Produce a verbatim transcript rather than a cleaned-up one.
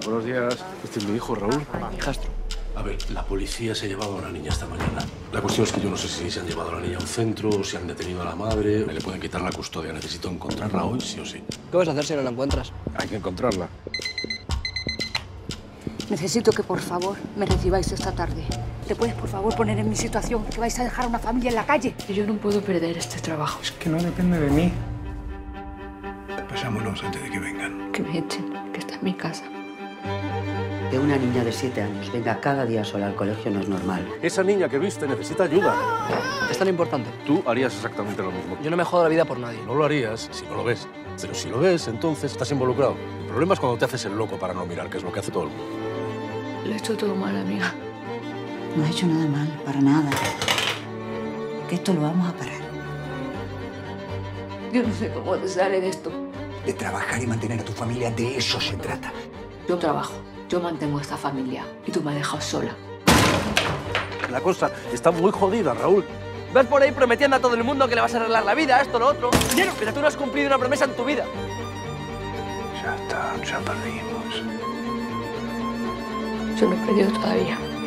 Buenos días. Este es mi hijo, Raúl. Hijastro. A ver, la policía se ha llevado a una niña esta mañana. La cuestión es que yo no sé si se han llevado a la niña a un centro, o si han detenido a la madre. Le pueden quitar la custodia. Necesito encontrarla hoy, sí o sí. ¿Qué vas a hacer si no la encuentras? Hay que encontrarla. Necesito que, por favor, me recibáis esta tarde. ¿Te puedes, por favor, poner en mi situación? Que vais a dejar a una familia en la calle. Yo no puedo perder este trabajo. Es que no depende de mí. Pasámonos antes de que vengan. Que me echen, que está en mi casa. Que una niña de siete años venga cada día sola al colegio no es normal. Esa niña que viste necesita ayuda. ¿Es tan importante? Tú harías exactamente lo mismo. Yo no me jodo la vida por nadie. No lo harías si no lo ves. Pero si lo ves, entonces estás involucrado. El problema es cuando te haces el loco para no mirar, que es lo que hace todo el mundo. Lo he hecho todo mal, amiga. No has hecho nada mal, para nada. Que esto lo vamos a parar. Yo no sé cómo te sale de esto. De trabajar y mantener a tu familia, de eso se trata. Yo trabajo, yo mantengo esta familia y tú me has dejado sola. La cosa está muy jodida, Raúl. Vas por ahí prometiendo a todo el mundo que le vas a arreglar la vida, esto, lo otro. Pero tú no has cumplido una promesa en tu vida. Ya está, ya perdimos. Yo no he perdido todavía.